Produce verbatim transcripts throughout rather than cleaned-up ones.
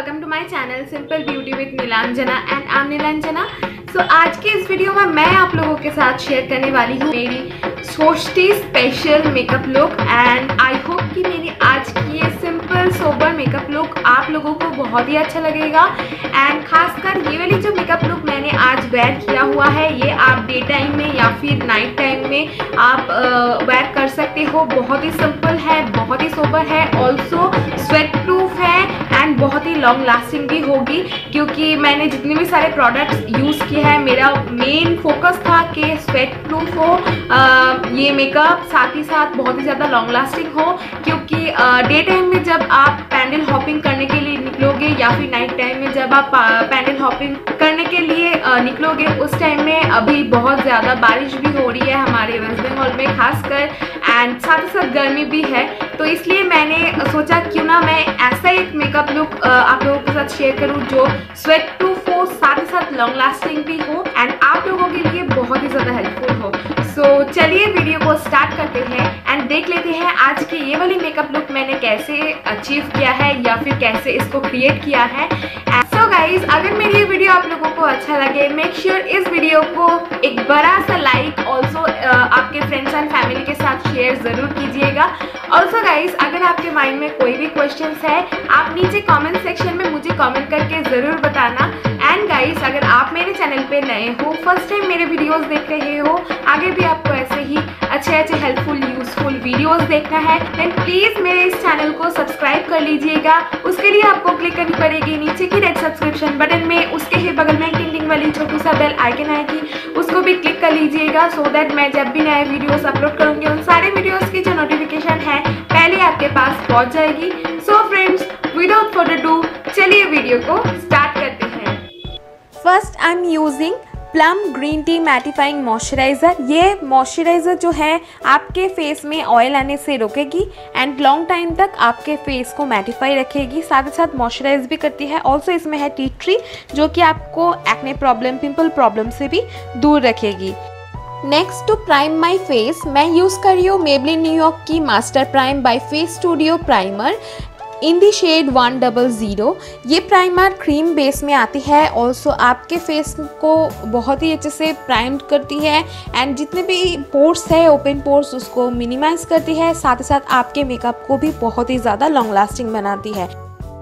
welcome to my channel Simple Beauty with Nilanjana and I'm Nilanjana. So आज के इस video में मैं आप लोगों के साथ शेयर करने वाली हूँ मेरी Shashthi special makeup look and I hope कि मेरी आज की ये सिंपल सोबर मेकअप लुक आप लोगों को बहुत ही अच्छा लगेगा। एंड खासकर ये वाली जो मेकअप लुक मैंने आज वेयर किया हुआ है ये आप डे टाइम में या फिर नाइट टाइम में आप वेयर कर सकते हो। बहुत ही सिंपल है, बहुत ही सोबर है, ऑल्सो स्वेट प्रूफ है एंड बहुत ही लॉन्ग लास्टिंग भी होगी क्योंकि मैंने जितने भी सारे प्रोडक्ट्स यूज़ किए हैं मेरा मेन फोकस था कि स्वेट प्रूफ हो आ, ये मेकअप, साथ ही साथ बहुत ही ज़्यादा लॉन्ग लास्टिंग हो क्योंकि डे टाइम में जब आप पैंडल हॉपिंग करने के लिए निकलोगे या फिर नाइट टाइम में जब आप पैंडल हॉपिंग करने के लिए निकलोगे उस टाइम में अभी बहुत ज़्यादा बारिश भी हो रही है हमारे वेस्ट बंगाल में खासकर एंड साथ ही साथ गर्मी भी है। तो इसलिए मैंने सोचा क्यों ना मैं ऐसा एक मेकअप लुक आप लोगों के साथ शेयर करूं जो स्वेट प्रूफ हो, साथ ही साथ लॉन्ग लास्टिंग भी हो एंड आप लोगों के लिए बहुत ही ज़्यादा हेल्पफुल हो। सो so, चलिए वीडियो को स्टार्ट करते हैं एंड देख लेते हैं आज की ये वाली मेकअप लुक मैंने कैसे अचीव किया है या फिर कैसे इसको क्रिएट किया है। सो गाइज, अगर मेरी ये वीडियो आप लोगों को अच्छा लगे मेक श्योर इस वीडियो को एक बड़ा सा लाइक, ऑल्सो आपके फ्रेंड्स एंड फैमिली के साथ शेयर ज़रूर कीजिएगा। ऑल्सो गाइज, अगर आपके माइंड में कोई भी क्वेश्चंस है आप नीचे कमेंट सेक्शन में मुझे कमेंट करके ज़रूर बताना। एंड गाइज, अगर आप मेरे चैनल पे नए हो, फर्स्ट टाइम मेरे वीडियोस देख रहे हो, आगे भी आपको ऐसे ही अच्छे अच्छे हेल्पफुल यूजफुल वीडियोस देखना है देन प्लीज़ मेरे इस चैनल को सब्सक्राइब कर लीजिएगा। उसके लिए आपको क्लिक करनी पड़ेगी नीचे की रेड सब्सक्रिप्शन बटन में, उसके ही बगल में टिंग टिंग वाली छोटी सा बेल आइकन आएगी उसको भी क्लिक कर लीजिएगा सो दैट मैं जब भी नए वीडियोस अपलोड करूँगी उन सारे वीडियोस की जो नोटिफिकेशन है पहले आपके पास पहुँच जाएगी। So friends, without further do चलिए वीडियो को स्टार्ट करते हैं। First I am using Plum green tea mattifying moisturiser. ये मॉइस्चराइज़र जो है आपके फेस में ऑयल आने से रोकेगी एंड लॉन्ग टाइम तक आपके फेस को मैटिफाई रखेगी, साथ ही साथ मॉइस्चराइज भी करती है। ऑल्सो इसमें है टी ट्री जो कि आपको एक्ने प्रॉब्लम, पिंपल प्रॉब्लम से भी दूर रखेगी। Next to prime my face मैं यूज़ कर रही हूँ मेबलिन न्यूयॉर्क York master prime by face studio primer in the shade one double zero. ये प्राइमर क्रीम बेस में आती है, ऑल्सो आपके फेस को बहुत ही अच्छे से प्राइम्ड करती है एंड जितने भी पोर्स है ओपन पोर्स उसको मिनिमाइज करती है, साथ ही साथ आपके मेकअप को भी बहुत ही ज़्यादा लॉन्ग लास्टिंग बनाती है।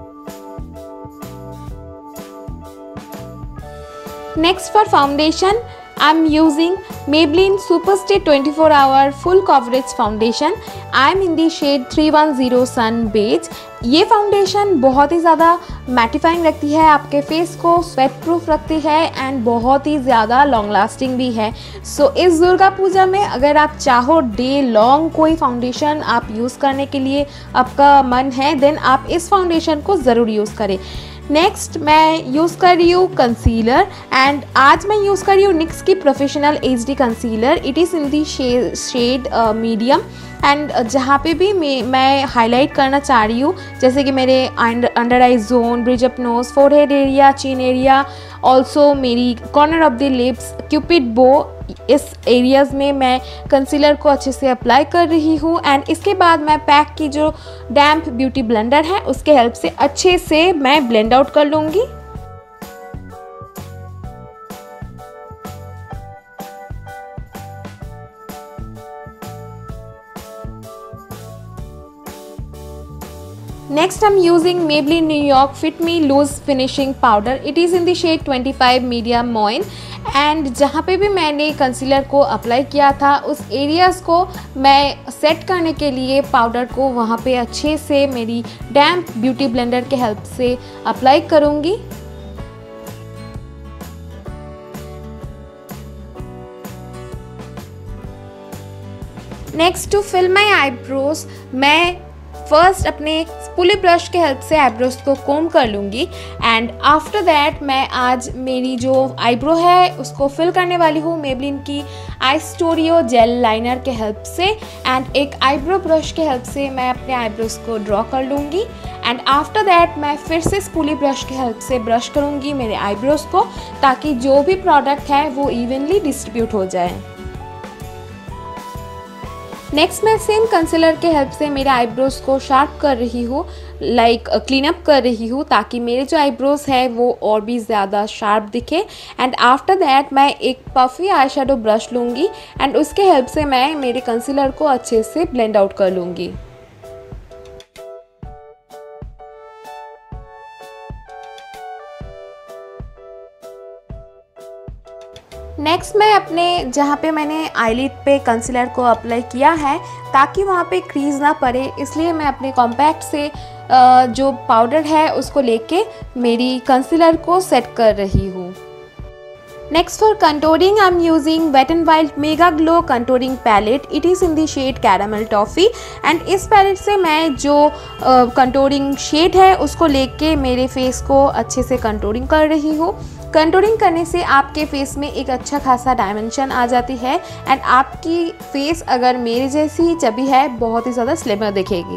Next for foundation I'm using Maybelline Superstay twenty-four hour full coverage foundation. I'm in the shade three one zero Sun Beige. ये फाउंडेशन बहुत ही ज़्यादा मैटिफाइंग रखती है, आपके फेस को स्वेट प्रूफ रखती है एंड बहुत ही ज़्यादा लॉन्ग लास्टिंग भी है। सो so, इस दुर्गा पूजा में अगर आप चाहो डे लॉन्ग कोई फाउंडेशन आप यूज़ करने के लिए आपका मन है देन आप इस फाउंडेशन को ज़रूर यूज़ करें। नेक्स्ट मैं यूज़ कर रही हूँ कंसीलर एंड आज मैं यूज़ कर रही हूँ निक्स की professional H D concealer. It is in the shade medium and जहाँ पे भी मैं मैं हाईलाइट करना चाह रही हूँ जैसे कि मेरे under eye zone, bridge of nose, forehead area, chin area, also मेरी corner of the lips, cupid bow, इस एरियाज़ में मैं कंसीलर को अच्छे से अप्लाई कर रही हूँ एंड इसके बाद मैं पैक की जो डैम्प ब्यूटी ब्लेंडर है उसके हेल्प से अच्छे से मैं ब्लेंड आउट कर लूँगी। Next I'm using Maybelline New York Fit Me Loose Finishing Powder. It is in the shade twenty-five Medium Moin and जहाँ पे भी मैंने कंसीलर को अप्लाई किया था उस एरियाज़ को मैं सेट करने के लिए पाउडर को वहाँ पे अच्छे से मेरी डैम्प ब्यूटी ब्लेंडर के हेल्प से अप्लाई करूँगी। Next to fill my eyebrows मैं फर्स्ट अपने स्पूली ब्रश के हेल्प से आईब्रोज को कोम कर लूँगी एंड आफ्टर दैट मैं आज मेरी जो आईब्रो है उसको फिल करने वाली हूँ मेबलिन की आई स्टूडियो जेल लाइनर के हेल्प से एंड एक आईब्रो ब्रश के हेल्प से मैं अपने आईब्रोज को ड्रॉ कर लूँगी एंड आफ्टर दैट मैं फिर से स्पूली ब्रश के हेल्प से ब्रश करूँगी मेरे आईब्रोज को ताकि जो भी प्रोडक्ट है वो इवनली डिस्ट्रीब्यूट हो जाए। नेक्स्ट मैं सेम कंसीलर के हेल्प से मेरे आईब्रोज को शार्प कर रही हूँ, लाइक क्लीन अप कर रही हूँ, ताकि मेरे जो आईब्रोज है वो और भी ज़्यादा शार्प दिखे। एंड आफ्टर दैट मैं एक पफी आई शेडो ब्रश लूँगी एंड उसके हेल्प से मैं मेरे कंसीलर को अच्छे से ब्लेंड आउट कर लूँगी। नेक्स्ट मैं अपने जहाँ पे मैंने आईलिड पे कंसीलर को अप्लाई किया है ताकि वहाँ पे क्रीज ना पड़े, इसलिए मैं अपने कॉम्पैक्ट से जो पाउडर है उसको लेके मेरी कंसीलर को सेट कर रही हूँ। Next for contouring I am using wet and wild mega glow contouring palette. It is in the shade caramel toffee and इस पैलेट से मैं जो कंटूरिंग शेड है उसको लेके मेरे फेस को अच्छे से कंटूरिंग कर रही हूँ। कंटूरिंग करने से आपके फेस में एक अच्छा खासा डायमेंशन आ जाती है एंड आपकी फेस अगर मेरे जैसी ही चबी है बहुत ही ज़्यादा स्लिमर दिखेगी।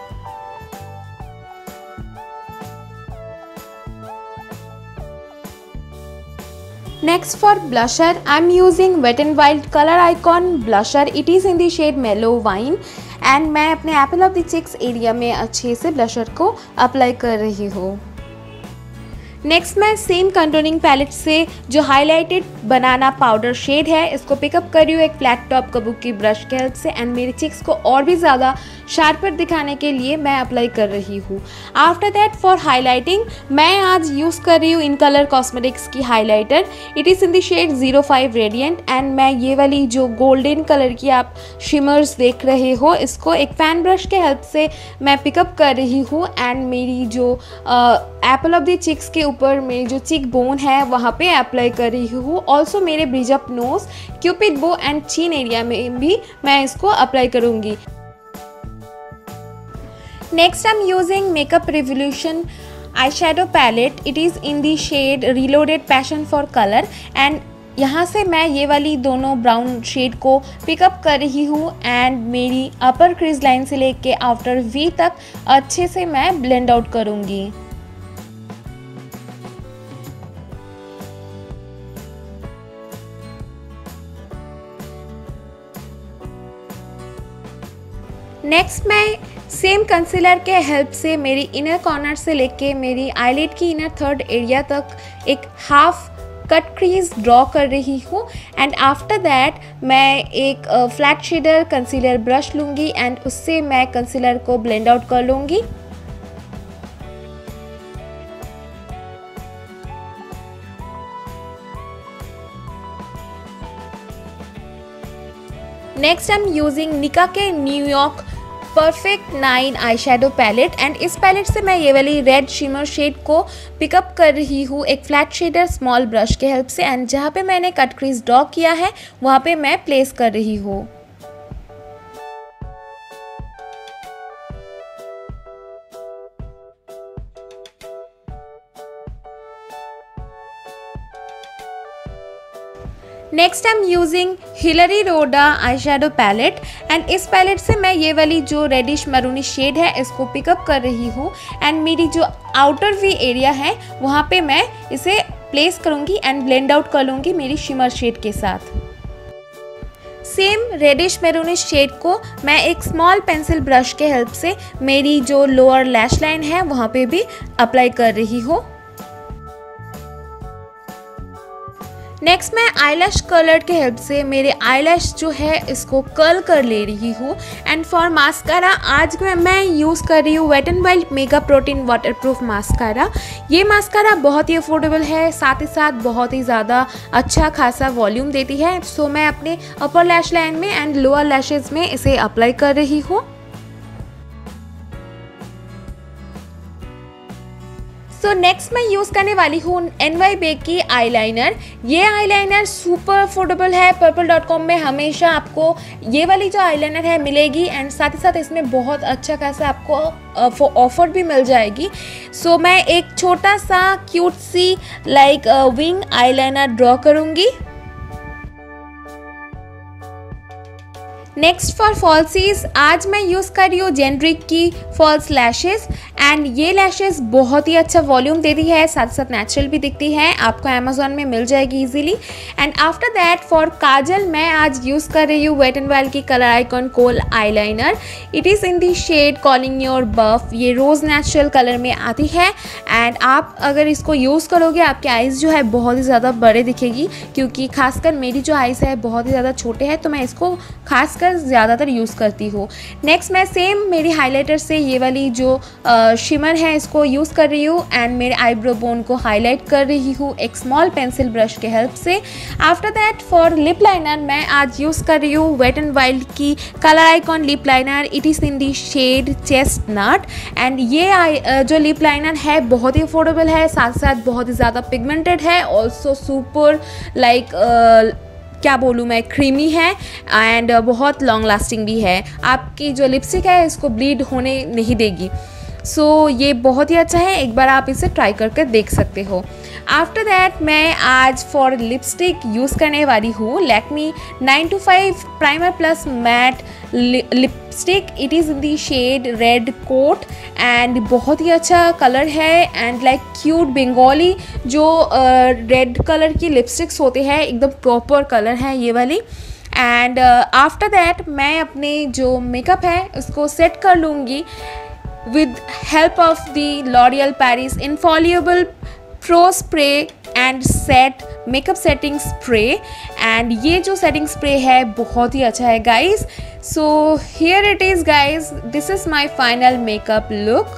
Next for blusher, I am using Wet n Wild Color Icon blusher. It is in the shade Mellow Wine and मैं अपने apple of the cheeks area में अच्छे से ब्लशर को अप्लाई कर रही हूँ। नेक्स्ट मैं सेम कंटूरिंग पैलेट से जो हाईलाइटेड बनाना पाउडर शेड है इसको पिकअप कर रही हूँ एक फ्लैट टॉप कबूकी ब्रश के हेल्प से एंड मेरे चिक्स को और भी ज़्यादा शार्पर दिखाने के लिए मैं अप्लाई कर रही हूँ। आफ्टर दैट फॉर हाईलाइटिंग मैं आज यूज़ कर रही हूँ इन कलर कॉस्मेटिक्स की highlighter. It is in the shade zero five radiant and मैं ये वाली जो गोल्डन कलर की आप शिमर्स देख रहे हो इसको एक फैन ब्रश के हेल्प से मैं पिकअप कर रही हूँ एंड मेरी जो एप्पल ऑफ द चिक्स के ऊपर मेरी जो चिक बोन है वहाँ पे अप्लाई कर रही हूँ। ऑल्सो मेरे bridge of nose, cupid bow and chin area में भी मैं इसको अप्लाई करूँगी। Next I am using makeup revolution eye shadow palette. It is in the shade reloaded passion for colour and यहाँ से मैं ये वाली दोनों ब्राउन शेड को पिकअप कर रही हूँ एंड मेरी अपर क्रीज लाइन से लेके आफ्टर वी तक अच्छे से मैं ब्लेंड आउट करूँगी। नेक्स्ट मैं सेम कंसीलर के हेल्प से मेरी इनर कॉर्नर से लेके मेरी आईलिड की इनर थर्ड एरिया तक एक हाफ कट क्रीज ड्रॉ कर रही हूँ एंड आफ्टर दैट मैं एक फ्लैट शेडर कंसीलर ब्रश लूँगी एंड उससे मैं कंसीलर को ब्लेंड आउट कर लूँगी। Next I am using Nicka के New York perfect nine eye shadow palette and इस पैलेट से मैं ये वाली रेड शिमर शेड को पिकअप कर रही हूँ एक फ्लैट शेडर स्मॉल ब्रश के हेल्प से एंड जहाँ पे मैंने कट क्रीज ड्रॉ किया है वहाँ पे मैं प्लेस कर रही हूँ। Next I am using Hilary Rhoda eye shadow palette and इस पैलेट से मैं ये वाली जो रेडिश मरूनी शेड है इसको पिकअप कर रही हूँ एंड मेरी जो आउटर वी एरिया है वहाँ पे मैं इसे प्लेस करूँगी एंड ब्लेंड आउट कर लूँगी मेरी शिमर शेड के साथ। सेम रेडिश मैरूनिश शेड को मैं एक स्मॉल पेंसिल ब्रश के हेल्प से मेरी जो लोअर लैश लाइन है वहाँ पे भी अप्लाई कर रही हूँ। नेक्स्ट मैं आईलैश कर्लर के हेल्प से मेरे आईलैश जो है इसको कर्ल कर ले रही हूँ एंड फॉर मास्कारा आज मैं मैं यूज़ कर रही हूँ wet and wild mega protein waterproof mascara. ये मास्कारा बहुत ही अफोर्डेबल है, साथ ही साथ बहुत ही ज़्यादा अच्छा खासा वॉल्यूम देती है। सो मैं अपने अपर लैश लाइन में एंड लोअर लैशेज़ में इसे अप्लाई कर रही हूँ। सो so, नेक्स्ट मैं यूज़ करने वाली हूँ एन वाई बे की आईलाइनर। ये आईलाइनर सुपर अफोर्डेबल है, पर्पल डॉट कॉम में हमेशा आपको ये वाली जो आईलाइनर है मिलेगी एंड साथ ही साथ इसमें बहुत अच्छा खासा आपको ऑफर भी मिल जाएगी। सो so, मैं एक छोटा सा क्यूट सी लाइक विंग आईलाइनर ड्रॉ करूँगी। नेक्स्ट फॉर फॉल्सीज आज मैं यूज़ कर रही हूँ जेनरिक की फॉल्स लैशेस एंड ये लैशेस बहुत ही अच्छा वॉल्यूम देती है, साथ साथ नेचुरल भी दिखती है, आपको अमेजोन में मिल जाएगी easily. And after that for kajal मैं आज यूज़ कर रही हूँ वेट एंड वाइल्ड की colour icon kohl eyeliner. It is in the shade calling your buff. ये रोज़ नेचुरल कलर में आती है एंड आप अगर इसको यूज़ करोगे आपके आइज़ जो है बहुत ही ज़्यादा बड़े दिखेगी, क्योंकि खासकर मेरी जो आइज़ है बहुत ही ज़्यादा छोटे हैं, तो मैं इसको खासकर ज़्यादातर यूज़ करती हूँ। नेक्स्ट मैं सेम मेरी हाइलाइटर से ये वाली जो शिमर है इसको यूज़ कर रही हूँ एंड मेरे आईब्रो बोन को हाईलाइट कर रही हूँ एक स्मॉल पेंसिल ब्रश के हेल्प से। After that for lip liner मैं आज यूज़ कर रही हूँ वेट एंड वाइल्ड की colour icon lip liner. It is in the shade chestnut and ये जो लिप लाइनर है बहुत ही अफोर्डेबल है, साथ साथ बहुत ही ज़्यादा पिगमेंटेड है, ऑल्सो सुपर लाइक क्या बोलूँ मैं क्रीमी है एंड बहुत लॉन्ग लास्टिंग भी है। आपकी जो लिपस्टिक है इसको ब्लीड होने नहीं देगी। सो so, ये बहुत ही अच्छा है, एक बार आप इसे ट्राई करके देख सकते हो। आफ्टर दैट मैं आज फॉर लिपस्टिक यूज़ करने वाली हूँ Lakme nine to five primer plus matte lipstick. It is in the shade red coat and बहुत ही अच्छा कलर है एंड लाइक क्यूट बंगाली जो रेड uh, कलर की लिपस्टिक्स होते हैं, एकदम प्रॉपर कलर है ये वाली। एंड आफ्टर दैट मैं अपने जो मेकअप है उसको सेट कर लूँगी with help of the L'Oreal Paris Infallible Pro Spray and Set Makeup Setting Spray and ये जो setting spray है बहुत ही अच्छा है guys। So here it is guys, this is my final makeup look।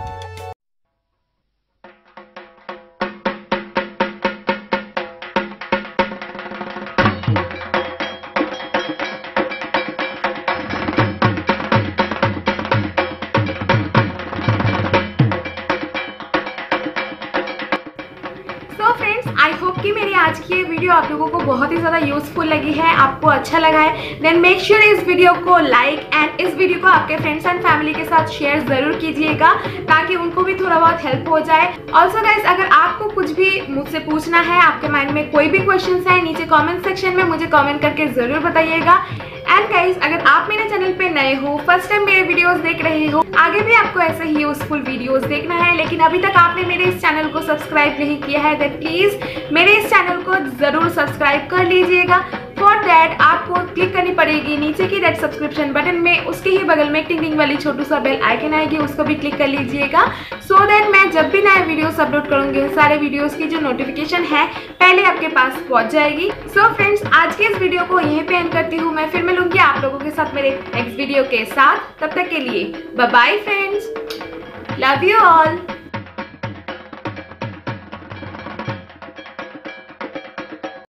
I hope कि मेरी आज की ये वीडियो आप लोगों को बहुत ही ज़्यादा यूज़फुल लगी है, आपको अच्छा लगा है। देन मेक श्योर इस वीडियो को लाइक एंड इस वीडियो को आपके फ्रेंड्स एंड फैमिली के साथ शेयर ज़रूर कीजिएगा ताकि उनको भी थोड़ा बहुत हेल्प हो जाए। ऑल्सो गाइस अगर आपको कुछ भी मुझसे पूछना है, आपके माइंड में कोई भी क्वेश्चन है, नीचे कॉमेंट सेक्शन में मुझे कॉमेंट करके ज़रूर बताइएगा। एंड गाइस अगर आप मेरे चैनल पे नए हो, फर्स्ट टाइम मेरे वीडियोस देख रहे हो, आगे भी आपको ऐसे ही यूजफुल वीडियोस देखना है लेकिन अभी तक आपने मेरे इस चैनल को सब्सक्राइब नहीं किया है, देन प्लीज मेरे इस चैनल को जरूर सब्सक्राइब कर लीजिएगा। फॉर दैट आपको क्लिक करनी पड़ेगी नीचे की रेड सब्सक्रिप्शन बटन में, उसके ही बगल में टिंग टिंग वाली छोटू सा बेल आइकन आएगी, उसको भी क्लिक कर लीजिएगा सो so दैट मैं जब भी नए वीडियोस अपलोड करूंगी उन सारे वीडियोस की जो नोटिफिकेशन है पहले आपके पास पहुंच जाएगी। सो so फ्रेंड्स आज के इस वीडियो को यहीं पे एंड करती हूँ, मैं फिर मिलूंगी आप लोगों के साथ मेरे नेक्स्ट वीडियो के साथ। तब तक के लिए bye bye friends, love you all.